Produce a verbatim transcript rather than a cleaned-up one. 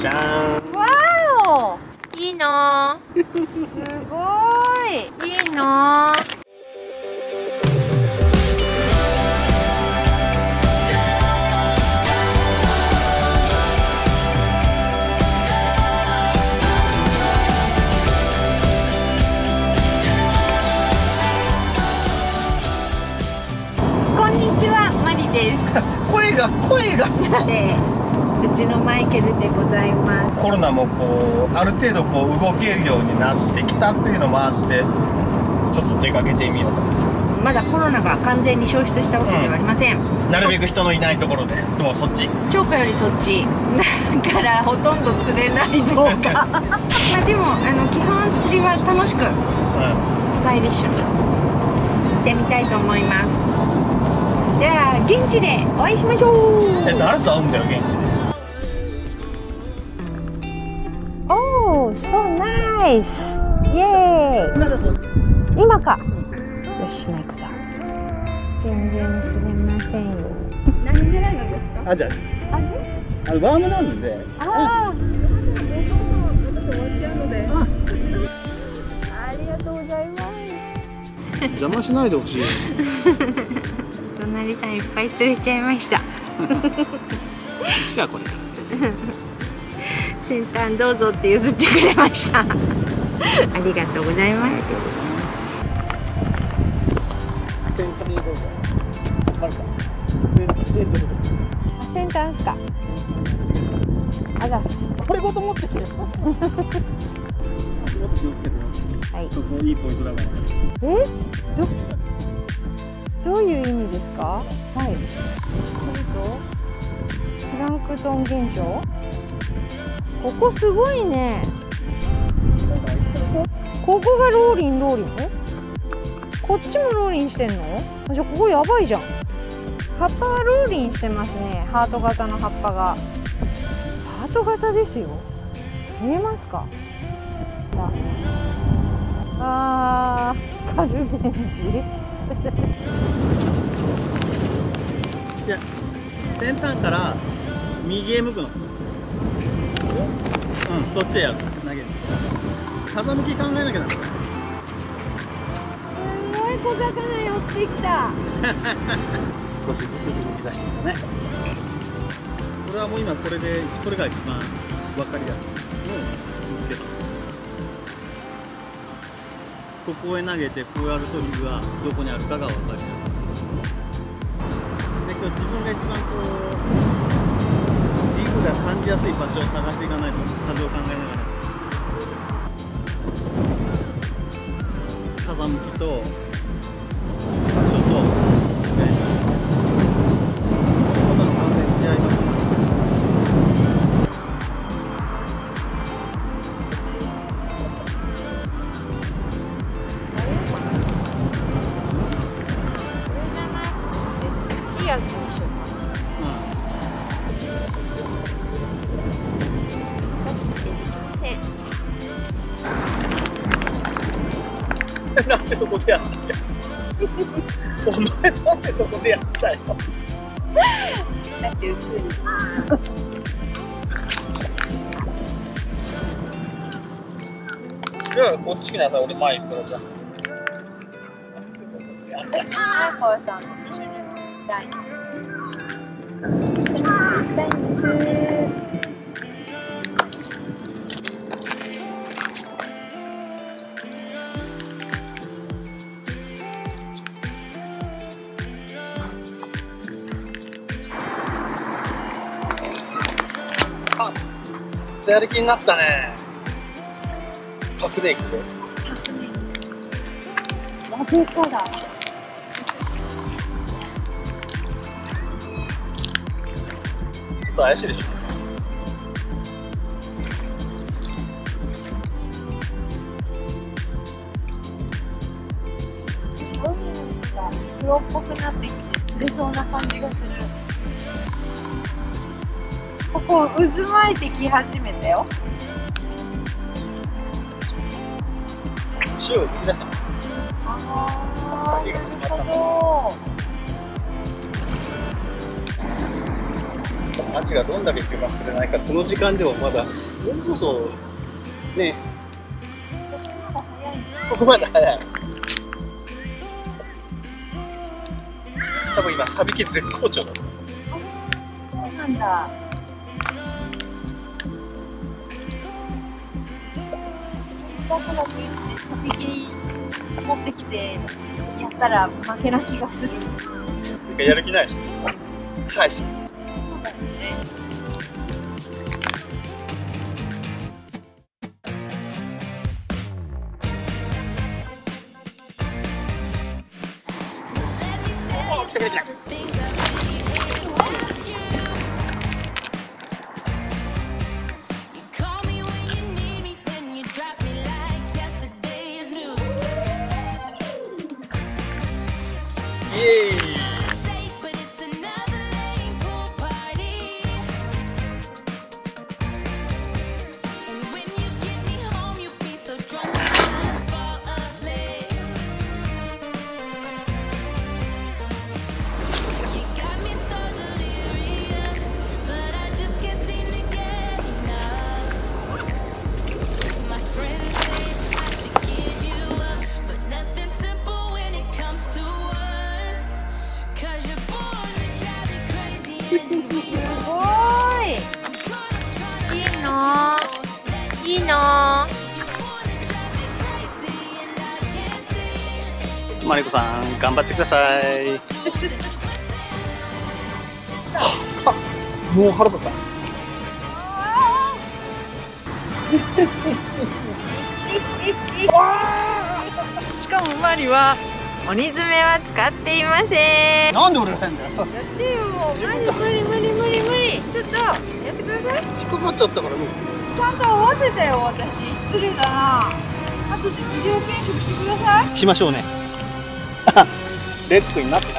じゃーん。 わーお、いいなー。すごーい、いいなー。こんにちは、マリです。 声が声がで、うちのマイケルでございます。 コロナもこうある程度こう動けるようになってきたっていうのもあって、ちょっと出かけてみようと。 まだコロナが完全に消失したわけではありません、 うん、なるべく人のいないところで。もうそっち、 超過よりそっちだからほとんど釣れない動画まあでもあの基本釣りは楽しく、うん、スタイリッシュに行ってみたいと思います。じゃあ現地でお会いしましょう。 え、誰と会うんだよ現地で。 おー、so nice。イエーイ。今か。よし、今行くぞ。全然釣れませんよ。何狙いなんですか？ あ、じゃあ、あ、ワームなんで。ああ。 私終わっちゃうので。ありがとうございます。 邪魔しないでほしい。 隣さんいっぱい釣れちゃいました。 じゃあこれ。 先端どうぞって譲ってくれました。ありがとうございます。 先端にどうぞ。あるか。 先端ですか。あざす。 これごと持ってくれ。はい。そこいいポイントだから。 え？どどういう意味ですか？はい。プランクトン現象？ここすごいね。ここがローリンローリン。え？こっちもローリンしてんの？じゃあここやばいじゃん。葉っぱはローリンしてますね。ハート型の葉っぱが。ハート型ですよ。見えますか？あー、カルベンジ。 いや、先端から右へ向くの。うん、そっちへやる。投げる。風向き考えなきゃな。 すごい小魚寄ってきた。 少しずつ動き出してきたね。これはもう今これでこれが一番分かりやすいのを見つけた。ここへ投げてこうやるとリグがどこにあるかが分かりやすい。で、今日自分が一番こうリグが感じやすい場所を探していかないと、風を考えながら。風向きと場所と、ね、こんなの完全に違います。 いいやつにしようかな。 なんでそこでやったんだよ。お前なんでそこでやったよ。 だって映る。 じゃあこっち来なさい、俺前行くからじゃあこうさんも一緒に行きたい。一緒に行きたいんです。 やる気になったね。パフで行く。 なぜかだ。 ちょっと怪しいでしょ。 黒っぽくなってきて釣れそうな感じがする。ここ渦巻いてき始めたよ。 塩を引き出した。 ああ、なるほど。 街がどんだけ急が釣れないか、この時間ではまだ、そうそう、ね、ここまで早い。多分今、サビキ絶好調だと思う。 そうなんだ。だからといってサビキ持ってきてやったら負けな気がする。 やる気ないし、臭いし。 そうだよね。 おお、来た来た来た。イエーイ。 すごい。いいな。いいな。 マリコさん、頑張ってください。もう腹立った。 しかもマリは鬼爪は使っていません。 なんで俺が変だよ。 やってよ。無理無理無理無理無理。ちょっとやってください。 引っかかっちゃったからもう。 ちゃんと合わせたよ私。失礼だな。後でビデオ検証してください。 しましょうね。レッドになってる。